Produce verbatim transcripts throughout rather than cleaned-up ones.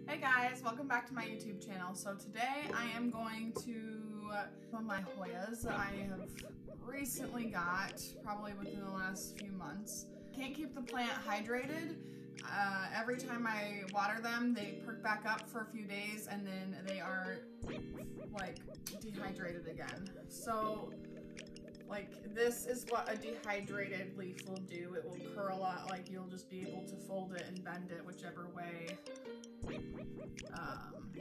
Hey guys, welcome back to my YouTube channel. So today I am going to uh, some of my Hoyas I have recently got, probably within the last few months. Can't keep the plant hydrated. Uh, every time I water them, they perk back up for a few days and then they are like dehydrated again. So like this is what a dehydrated leaf will do. It will curl out, like you'll just be able to fold it and bend it whichever way. Um,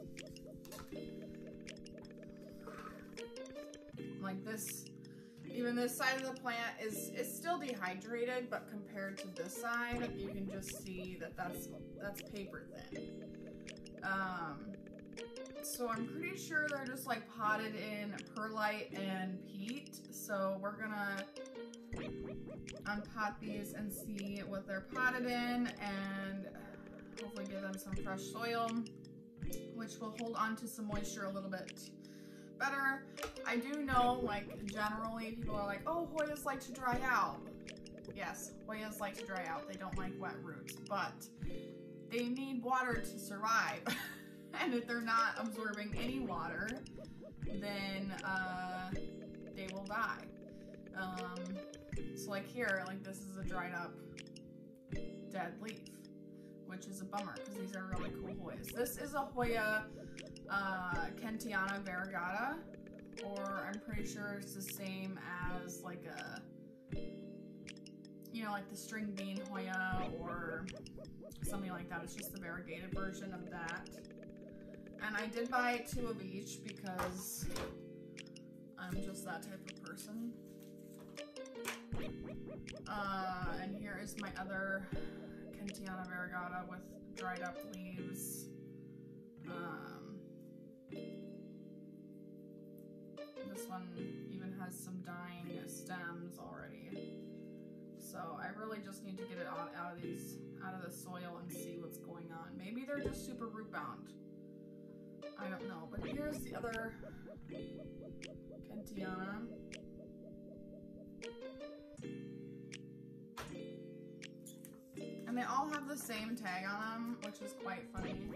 like this, even this side of the plant is is still dehydrated, but compared to this side, you can just see that that's that's paper thin. Um, so I'm pretty sure they're just like potted in perlite and peat. So we're gonna unpot these and see what they're potted in, and hopefully give them some fresh soil, which will hold on to some moisture a little bit better. I do know, like, generally people are like, oh, Hoyas like to dry out. Yes, Hoyas like to dry out. They don't like wet roots, but they need water to survive. And if they're not absorbing any water, then uh, they will die. Um, so like here, like this is a dried up dead leaf, which is a bummer because these are really cool Hoyas. This is a Hoya uh, Kentiana variegata, or I'm pretty sure it's the same as like a, you know, like the string bean Hoya or something like that. It's just the variegated version of that. And I did buy two of each because I'm just that type of person. Uh, and here is my other Kentiana variegata with dried up leaves. Um, this one even has some dying stems already. So I really just need to get it out, out of these, out of the soil and see what's going on. Maybe they're just super root bound. I don't know. But here's the other Kentiana. And they all have the same tag on them, which is quite funny.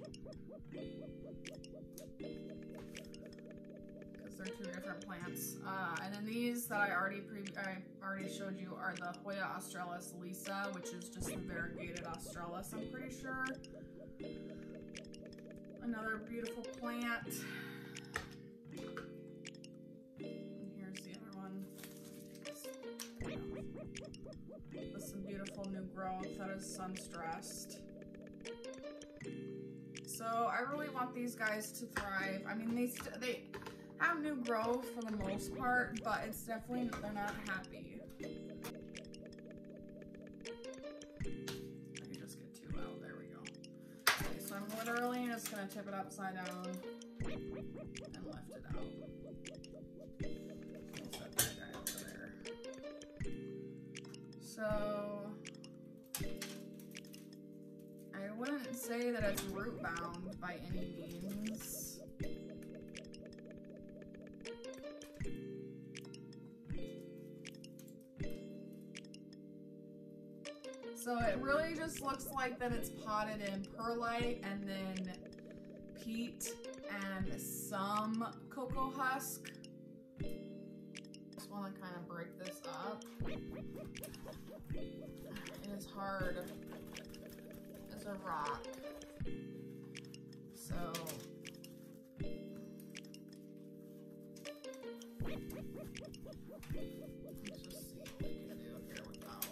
Because they're two different plants. Uh, and then these that I already pre I already showed you are the Hoya australis lisa, which is just the variegated australis, I'm pretty sure. Another beautiful plant. And here's the other one. With some beautiful new growth that is sun stressed. So I really want these guys to thrive. I mean, they st they have new growth for the most part, but it's definitely, they're not happy. I can just get two out. There we go. Okay, so I'm literally just gonna tip it upside down and lift it out. Set that guy over there. So I wouldn't say that it's root bound by any means. So it really just looks like that it's potted in perlite and then peat and some cocoa husk. Just want to kind of break this up. It is hard as a rock. So let's just see what we can do here without.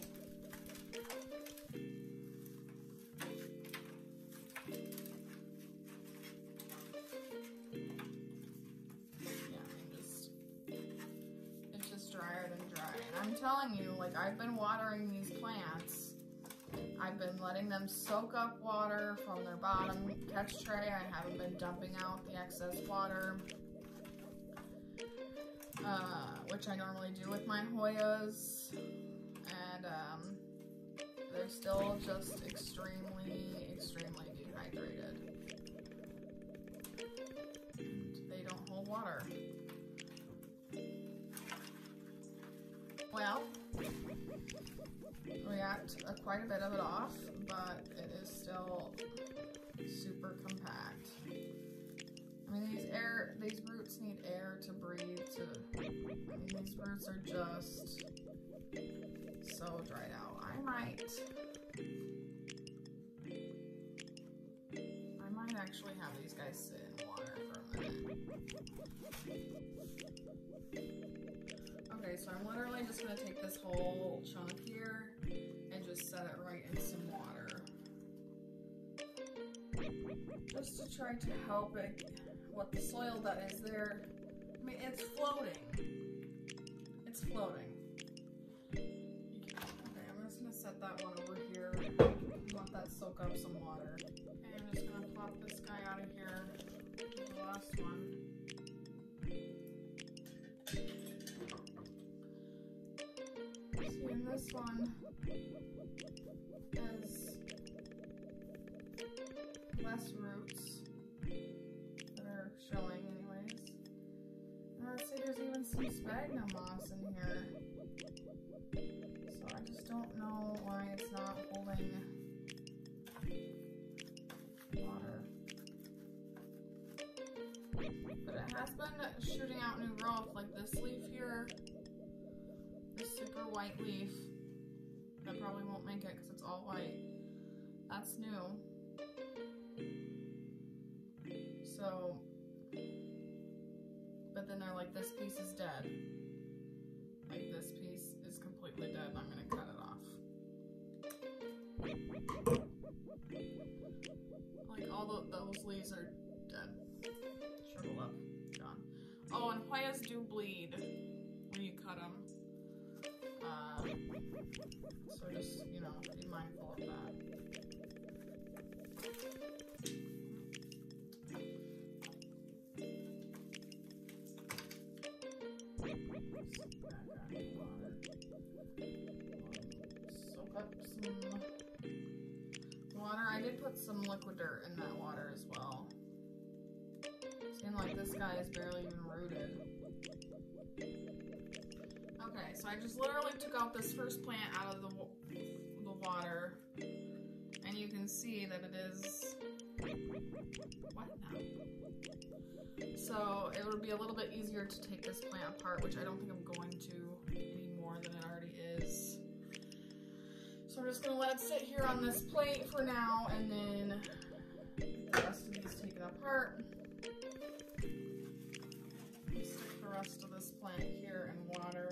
Drier than dry. And I'm telling you, like, I've been watering these plants. I've been letting them soak up water from their bottom catch tray. I haven't been dumping out the excess water, uh, which I normally do with my Hoyas. And um, they're still just extremely, extremely dehydrated. And they don't hold water. Well, we got uh, quite a bit of it off, but it is still roots need air to breathe. To, I mean, these roots are just so dried out. I might, I might actually have these guys sit in water for a minute. Okay, so I'm literally just gonna take this whole chunk here and just set it right in some water. Just to try to help it, what the soil that is there, I mean, it's floating. It's floating. Okay, I'm just gonna set that one over here. Let that soak up some water. Okay, I'm just gonna plop this guy out of here. The last one. See, and this one has less roots that are showing anyways. And let's see, there's even some sphagnum moss in here. So I just don't know why it's not holding water. But it has been shooting out new growth, like this leaf here. This super white leaf. That probably won't make it because it's all white. That's new. So, but then they're like, this piece is dead. Like, this piece is completely dead and I'm gonna cut it off. Like, all the, those leaves are dead. Shriveled up, gone. Oh, and Hoyas do bleed when you cut them. Uh, so just, you know, be mindful of that. Soak up some water. I did put some liquid dirt in that water as well. Seems like this guy is barely even rooted. Okay, so I just literally took out this first plant out of the, the water, and you can see that it is, what now? So it would be a little bit easier to take this plant apart, which I don't think I'm going to any more than it already is. So I'm just gonna let it sit here on this plate for now, and then the rest of these taken apart. Stick the rest of this plant here in water.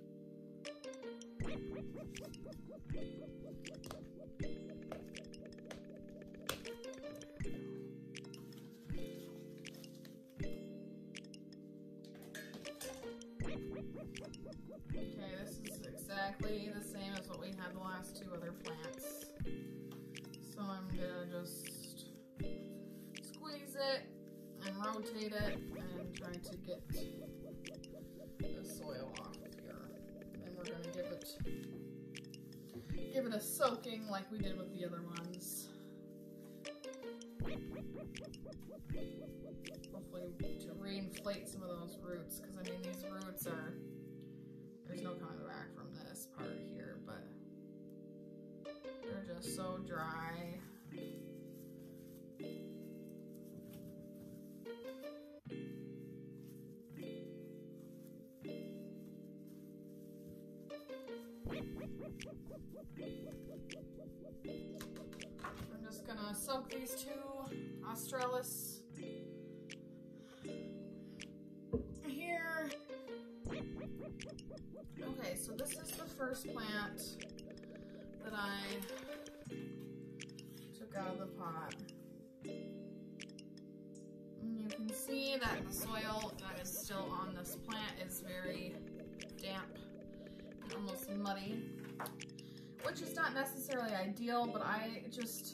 Okay, this is exactly the same as what we had the last two other plants. So I'm gonna just squeeze it and rotate it and try to get the soil off of here. And then we're gonna give it give it a soaking like we did with the other ones. Hopefully to reinflate some of those roots, because I mean these roots are, there's no coming back from this part here, but they're just so dry. I'm just gonna soak these two Australis here. Okay, so this is the first plant that I took out of the pot. And you can see that the soil that is still on this plant is very damp, almost muddy, which is not necessarily ideal, but I just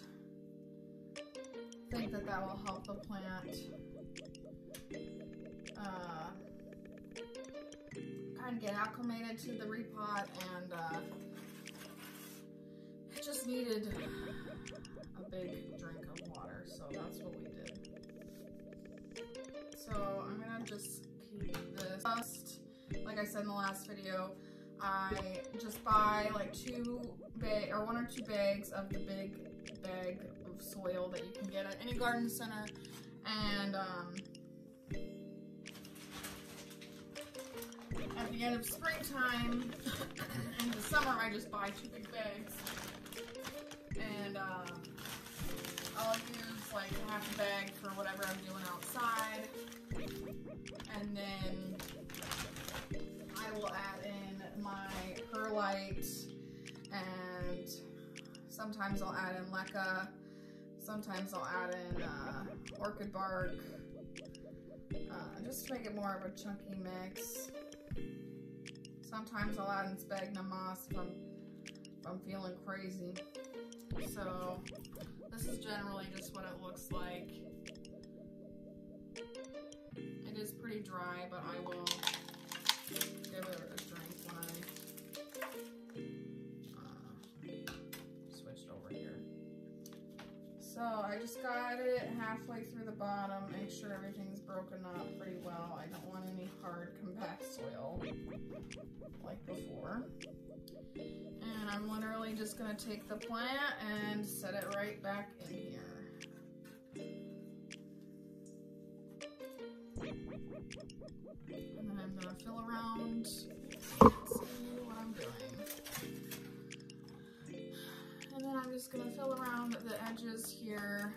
think that that will help the plant uh, kind of get acclimated to the repot, and uh, it just needed a big drink of water, so that's what we did. So I'm gonna just keep this. Like I said in the last video, I just buy like two bag or one or two bags of the big bag of soil that you can get at any garden center, and um, at the end of springtime and the summer, I just buy two big bags. And uh, I'll use like half a bag for whatever I'm doing outside. And then I will add in my perlite, and sometimes I'll add in leca, sometimes I'll add in uh, orchid bark, uh, just to make it more of a chunky mix. Sometimes I'll add in sphagnum moss if I'm, if I'm feeling crazy. So this is generally just what it looks like. It is pretty dry, but I will give it a drink when I uh, switched over here. So I just got it halfway through the bottom, make sure everything's broken up pretty well. I don't want any hard compact soil like before. And I'm literally just gonna take the plant and set it right back in here. And then I'm gonna fill around, see what I'm doing. And then I'm just gonna fill around the edges here.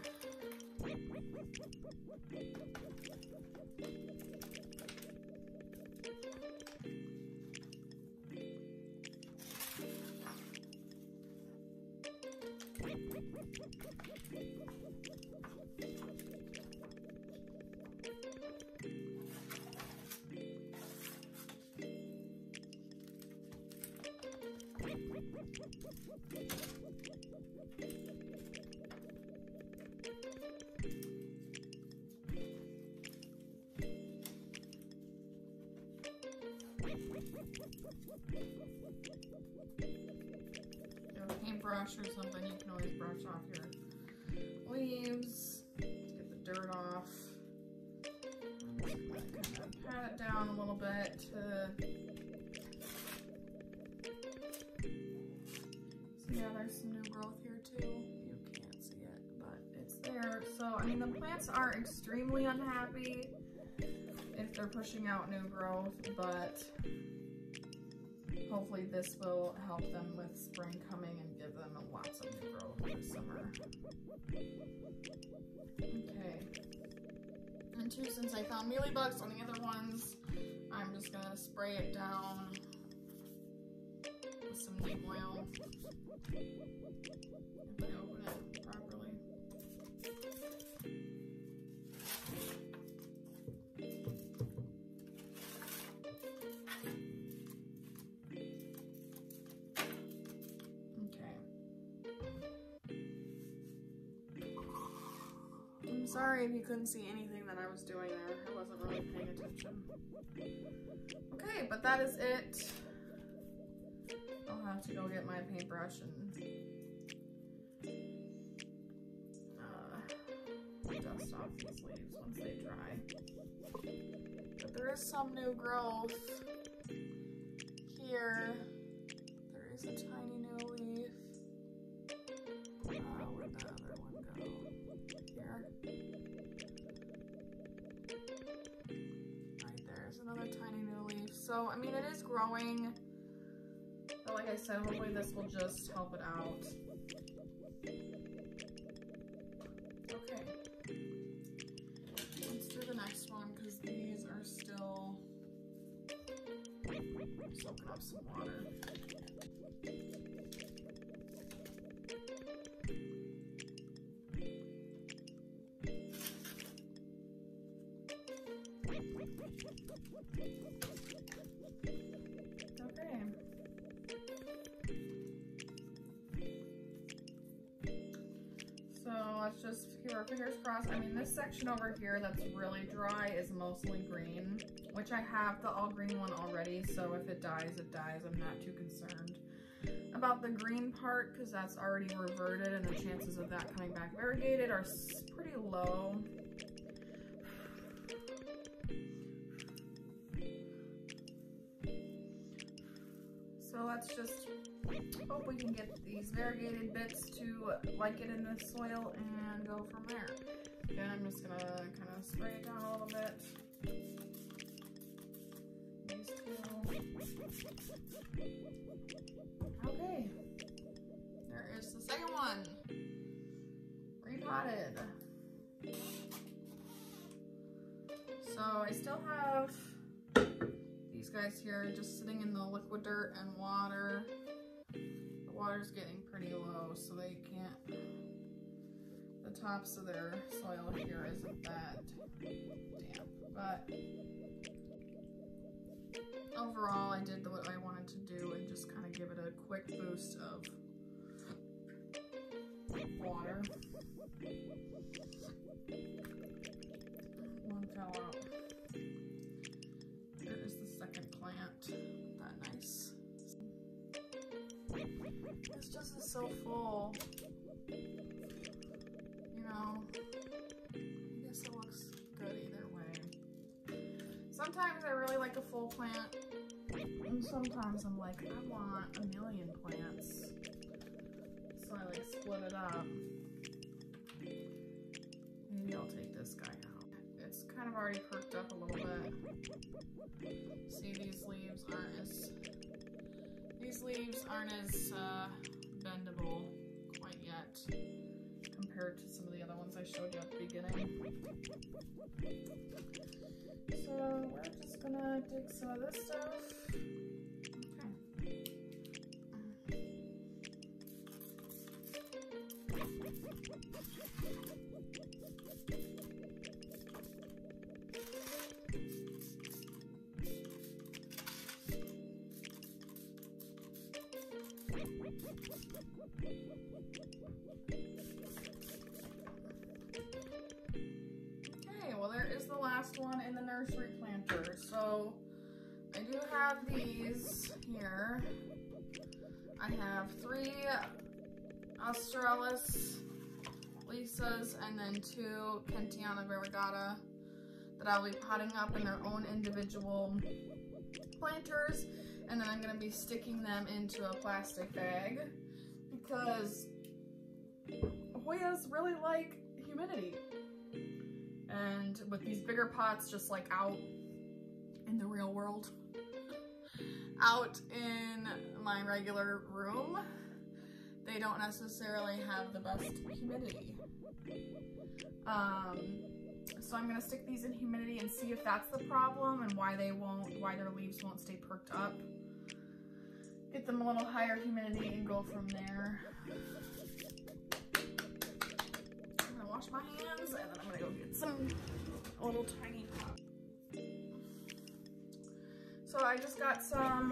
Brush or something, you can always brush off your leaves, get the dirt off. I'm just gonna kind of pat it down a little bit to see. Yeah, there's some new growth here too. You can't see it, but it's there. So I mean, the plants are extremely unhappy if they're pushing out new growth, but hopefully this will help them with spring coming and give them lots of new growth this summer. Okay. And two, since I found mealybugs on the other ones, I'm just gonna spray it down with some neem oil. If I open it properly. Sorry if you couldn't see anything that I was doing there. I wasn't really paying attention. Okay, but that is it. I'll have to go get my paintbrush and uh, dust off these leaves once they dry. But there is some new growth here. There is a tiny new leaf. Uh, where'd the other one go? Here. Right there's another tiny new leaf. So, I mean, it is growing. But like I said, hopefully this will just help it out. Okay. Let's do the next one because these are still soaking up some water. Okay. So let's just keep our fingers crossed. I mean, this section over here that's really dry is mostly green, which I have the all green one already, so if it dies, it dies. I'm not too concerned about the green part because that's already reverted and the chances of that coming back variegated are pretty low. So let's just hope we can get these variegated bits to like it in the soil and go from there. Again, I'm just gonna kind of spray it down a little bit. These Okay, there is the second one, repotted. So I still have these guys here just sitting in the liquid dirt and water. The water's getting pretty low, so they can't, the tops of their soil here isn't that damp, but overall I did what I wanted to do and just kind of give it a quick boost of water. One fell out. There is the second plant. That nice. This just is so full. You know, I guess it looks good either way. Sometimes I really like a full plant, and sometimes I'm like, I want a million plants. So I like split it up. Maybe I'll take this guy out. It's kind of already perked up a little bit. See, these leaves aren't as, these leaves aren't as uh, bendable quite yet compared to some of the other ones I showed you at the beginning. So we're just gonna dig some of this stuff. Okay, well there is the last one in the nursery planter. So I do have these here. I have three Australis Lisas and then two Kentiana variegata that I'll be potting up in their own individual planters, and then I'm going to be sticking them into a plastic bag because Hoyas really like humidity. And with these bigger pots just like out in the real world, out in my regular room, they don't necessarily have the best humidity. Um, so I'm gonna stick these in humidity and see if that's the problem and why they won't, why their leaves won't stay perked up. Get them a little higher humidity and go from there. I'm gonna wash my hands and then I'm gonna go get some a little tiny pot. So I just got some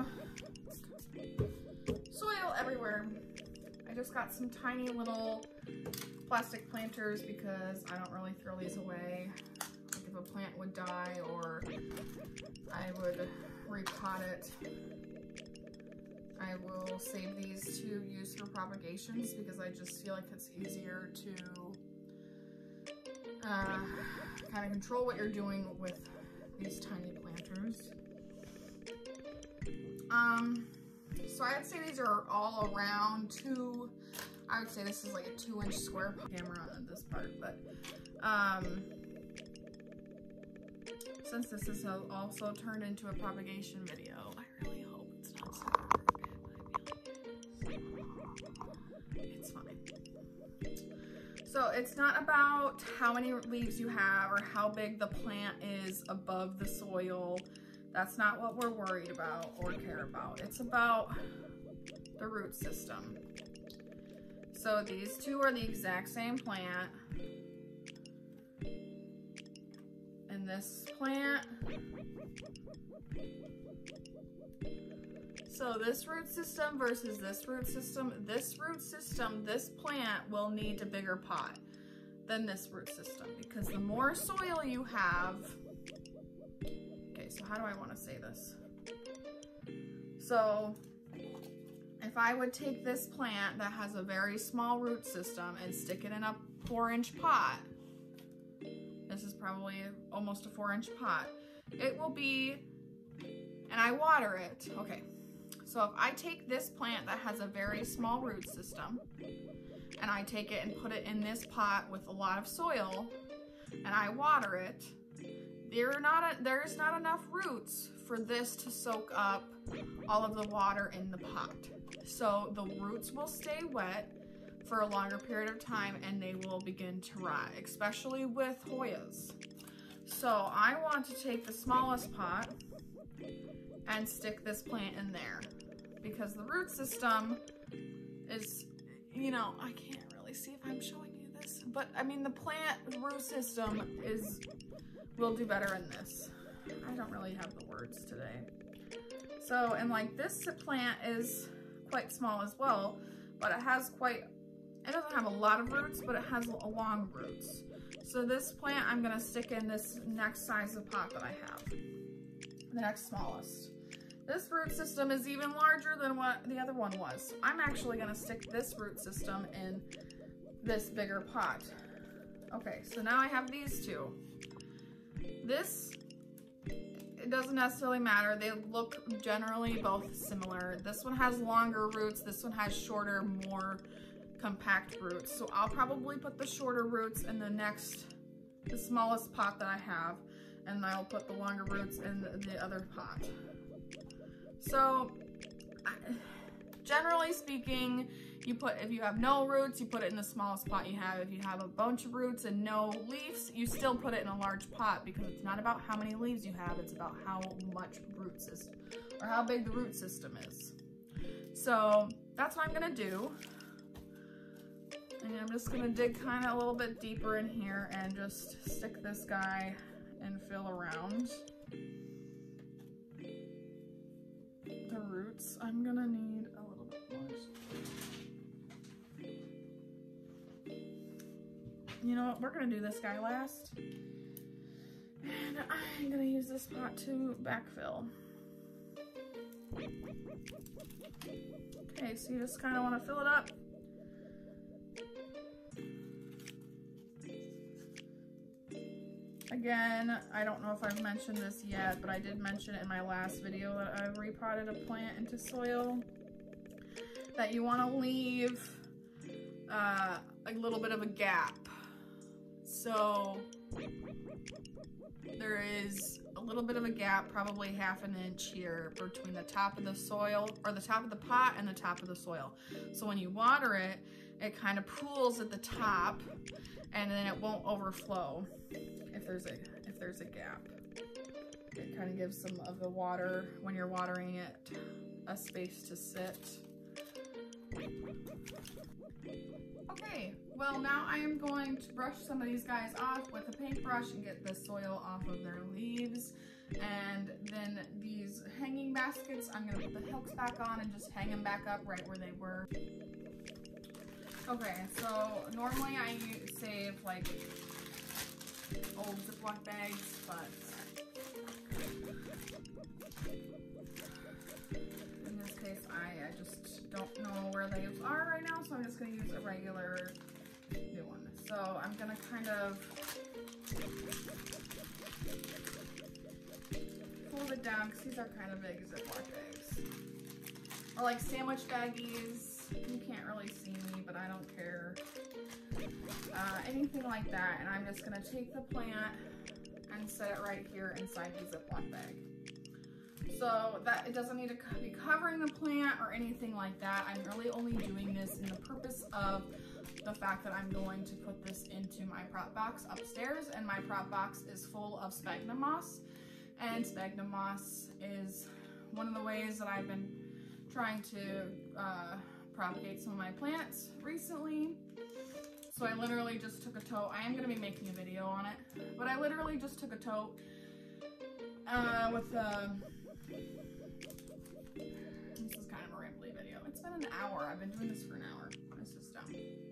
soil everywhere. I just got some tiny little plastic planters because I don't really throw these away. Like if a plant would die or I would repot it, I will save these to use for propagations because I just feel like it's easier to uh, kind of control what you're doing with these tiny planters. Um, so I'd say these are all around two, I would say this is like a two inch square camera on this part, but um, since this is also turned into a propagation video, I really hope it's not super crooked. It's fine. So it's not about how many leaves you have or how big the plant is above the soil. That's not what we're worried about or care about. It's about the root system. So these two are the exact same plant. And this plant. So this root system versus this root system, this root system, this plant will need a bigger pot than this root system because the more soil you have, okay, so how do I want to say this? So if I would take this plant that has a very small root system and stick it in a four inch pot, this is probably almost a four inch pot, it will be, and I water it, okay. So if I take this plant that has a very small root system and I take it and put it in this pot with a lot of soil and I water it, There not a, there's not enough roots for this to soak up all of the water in the pot. So the roots will stay wet for a longer period of time and they will begin to rot, especially with Hoyas. So I want to take the smallest pot and stick this plant in there because the root system is, you know, I can't really see if I'm showing you this, but I mean the plant root system is will do better in this. I don't really have the words today. So, and like this plant is quite small as well, but it has quite, it doesn't have a lot of roots, but it has a long roots. So this plant I'm gonna stick in this next size of pot that I have, the next smallest. This root system is even larger than what the other one was. I'm actually gonna stick this root system in this bigger pot. Okay, so now I have these two. This, it doesn't necessarily matter. They look generally both similar. This one has longer roots. This one has shorter, more compact roots. So I'll probably put the shorter roots in the next, the smallest pot that I have, and I'll put the longer roots in the, the other pot. So, I, generally speaking, you put, if you have no roots, you put it in the smallest pot you have. If you have a bunch of roots and no leaves, you still put it in a large pot because it's not about how many leaves you have, it's about how much root system, or how big the root system is. So that's what I'm gonna do. And I'm just gonna dig kind of a little bit deeper in here and just stick this guy and fill around the roots. I'm gonna need a little bit more. You know what, we're gonna do this guy last. And I'm gonna use this pot to backfill. Okay, so you just kind of want to fill it up. Again, I don't know if I've mentioned this yet, but I did mention it in my last video that I repotted a plant into soil. That you want to leave uh, a little bit of a gap. So there is a little bit of a gap, probably half an inch here between the top of the soil, or the top of the pot and the top of the soil. So when you water it, it kind of pools at the top and then it won't overflow if there's a if there's a gap. It kind of gives some of the water, when you're watering it, a space to sit. Okay, well now I am going to brush some of these guys off with a paintbrush and get the soil off of their leaves. And then these hanging baskets, I'm gonna put the hooks back on and just hang them back up right where they were. Okay, so normally I save like old Ziploc bags, but in this case I, I just don't know where they are right now, so I'm just going to use a regular new one. So I'm going to kind of fold it down because these are kind of big Ziploc bags. Or like sandwich baggies. You can't really see me, but I don't care. Uh, anything like that, and I'm just gonna take the plant and set it right here inside the Ziploc bag. So that it doesn't need to be covering the plant or anything like that. I'm really only doing this in the purpose of the fact that I'm going to put this into my prop box upstairs, and my prop box is full of sphagnum moss, and sphagnum moss is one of the ways that I've been trying to uh, propagate some of my plants recently. So I literally just took a tote. I am going to be making a video on it, but I literally just took a tote uh, with uh, this is kind of a rambly video. It's been an hour. I've been doing this for an hour. This is dumb.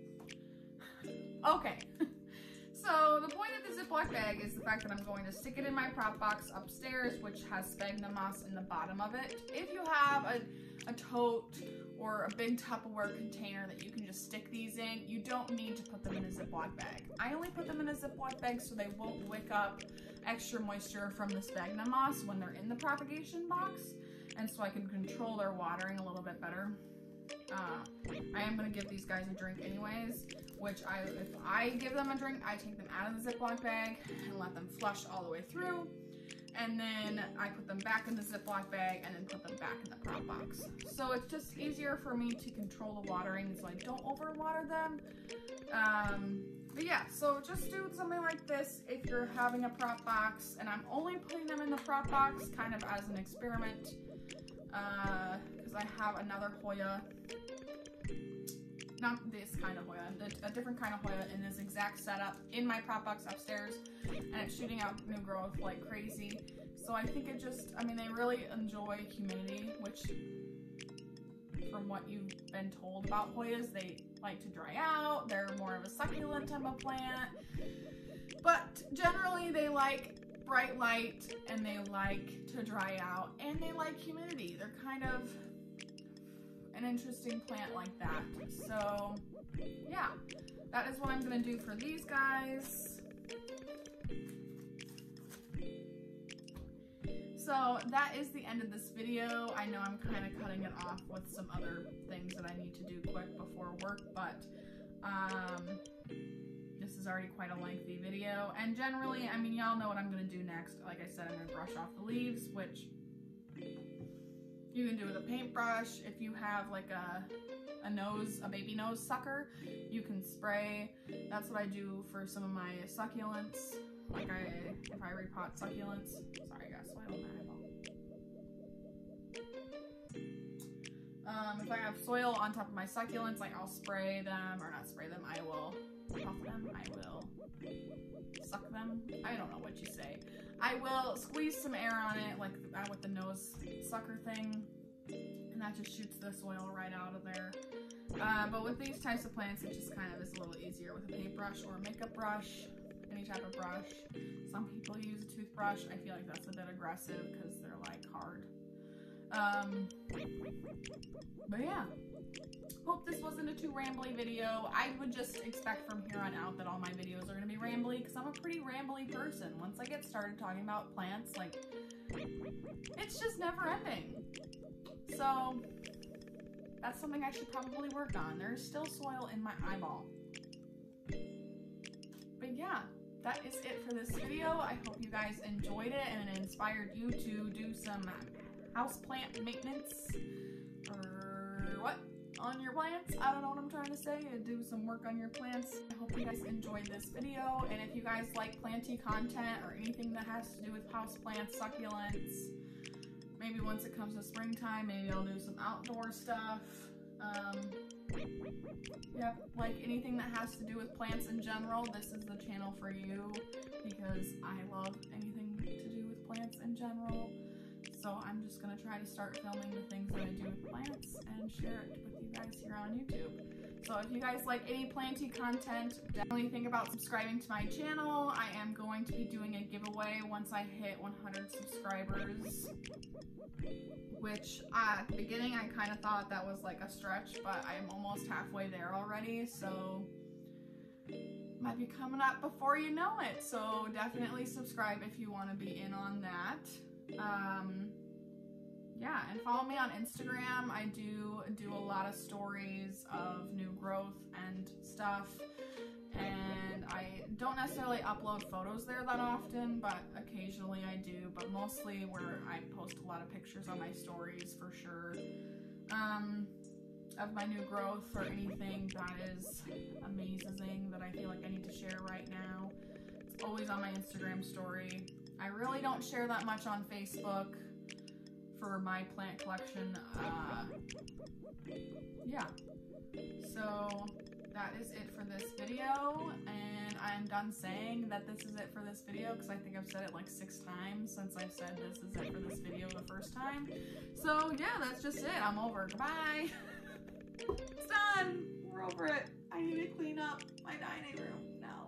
Okay. So the point of the Ziploc bag is the fact that I'm going to stick it in my prop box upstairs, which has sphagnum moss in the bottom of it. If you have a, a tote or a big Tupperware container that you can just stick these in, you don't need to put them in a Ziploc bag. I only put them in a Ziploc bag so they won't wick up extra moisture from the sphagnum moss when they're in the propagation box, and so I can control their watering a little bit better. uh, I am going to give these guys a drink anyways, which I, if I give them a drink, I take them out of the Ziploc bag and let them flush all the way through. And then I put them back in the Ziploc bag and then put them back in the prop box. So it's just easier for me to control the watering so I don't overwater them. Um, but yeah, so just do something like this if you're having a prop box. And I'm only putting them in the prop box kind of as an experiment. Because uh, I have another Hoya. Not this kind of Hoya, a different kind of Hoya in this exact setup in my prop box upstairs, and it's shooting out new growth like crazy. So I think it just, I mean, they really enjoy humidity, which from what you've been told about Hoyas, they like to dry out. They're more of a succulent type of plant, but generally they like bright light and they like to dry out and they like humidity. They're kind of an interesting plant like that. So yeah, that is what I'm gonna do for these guys. So that is the end of this video. I know I'm kind of cutting it off with some other things that I need to do quick before work, but um, this is already quite a lengthy video. And generally, I mean, y'all know what I'm gonna do next. Like I said, I'm gonna brush off the leaves, which you can do with a paintbrush. If you have like a, a nose, a baby nose sucker, you can spray. That's what I do for some of my succulents. Like I, if I repot succulents. Sorry guys, so I don't eyeball. Um, if I have soil on top of my succulents, like I'll spray them, or not spray them, I will puff them, I will suck them. I don't know what you say. I will squeeze some air on it, like uh, with the nose sucker thing, and that just shoots the soil right out of there. Uh, but with these types of plants, it just kind of is a little easier with a paintbrush or a makeup brush, any type of brush. Some people use a toothbrush. I feel like that's a bit aggressive because they're like hard. Um, but yeah. Hope this wasn't a too rambly video. I would just expect from here on out that all my videos are going to be rambly because I'm a pretty rambly person. Once I get started talking about plants, like, it's just never ending. So, that's something I should probably work on. There's still soil in my eyeball. But yeah, that is it for this video. I hope you guys enjoyed it and it inspired you to do some houseplant maintenance or what? On your plants. I don't know what I'm trying to say. Do some work on your plants. I hope you guys enjoyed this video, and if you guys like planty content or anything that has to do with houseplants, succulents, maybe once it comes to springtime, maybe I'll do some outdoor stuff. Um, yeah, like anything that has to do with plants in general, this is the channel for you because I love anything to do with plants in general. So I'm just going to try to start filming the things that I do with plants and share it with you guys here on YouTube. So if you guys like any planty content, definitely think about subscribing to my channel. I am going to be doing a giveaway once I hit one hundred subscribers, which uh, at the beginning I kind of thought that was like a stretch, but I'm almost halfway there already, so might be coming up before you know it. So definitely subscribe if you want to be in on that. Um, yeah, and follow me on Instagram. I do do a lot of stories of new growth and stuff, and I don't necessarily upload photos there that often, but occasionally I do, but mostly where I post a lot of pictures on my stories for sure, um, of my new growth or anything that is amazing that I feel like I need to share right now. It's always on my Instagram story. I really don't share that much on Facebook for my plant collection. Uh, yeah. So that is it for this video, and I'm done saying that this is it for this video because I think I've said it like six times since I've said this is it for this video the first time. So yeah, that's just it. I'm over. Goodbye. It's done. We're over it. I need to clean up my dining room now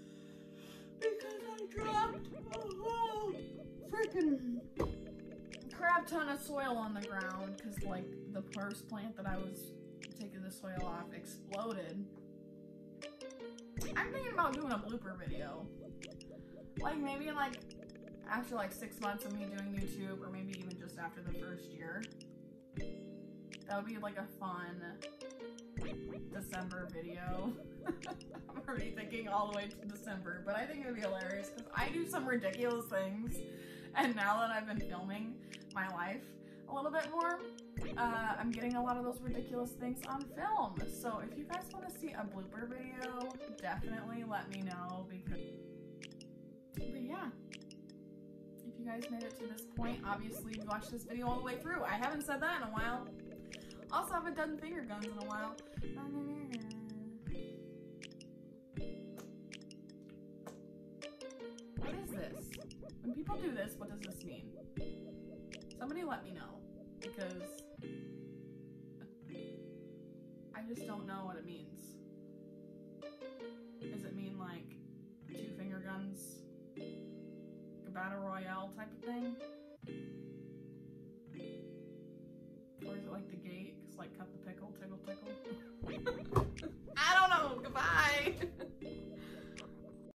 because I dropped a whole freaking crap ton of soil on the ground because like the first plant that I was taking the soil off exploded. I'm thinking about doing a blooper video. Like maybe like after like six months of me doing YouTube, or maybe even just after the first year. That would be like a fun December video. I'm already thinking all the way to December, but I think it would be hilarious because I do some ridiculous things, and now that I've been filming my life a little bit more, uh, I'm getting a lot of those ridiculous things on film. So if you guys want to see a blooper video, definitely let me know, because, but yeah. If you guys made it to this point, obviously you watched this video all the way through. I haven't said that in a while. Also haven't done finger guns in a while. What is this? When people do this, what does this mean? Somebody let me know, because I just don't know what it means. Does it mean like two finger guns? A battle royale type of thing? Or is it like the gate? Cause like cut the pickle, tickle, tickle. I don't know. Goodbye.